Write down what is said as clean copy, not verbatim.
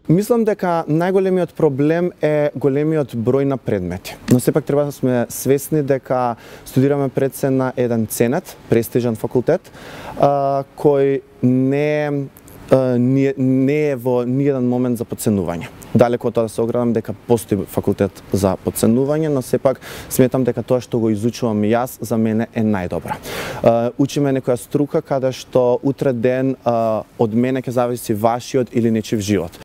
Мислам дека најголемиот проблем е големиот број на предмети. Но сепак треба да сме свесни дека студираме пред се на еден ценет, престижен факултет, кој не е во ниеден момент за подценување. Далеко од тоа да се оградам дека постои факултет за подценување, но сепак сметам дека тоа што го изучувам јас за мене е најдобро. Учиме некоја струка каде што утре ден од мене ќе зависи вашиот или нечив живот.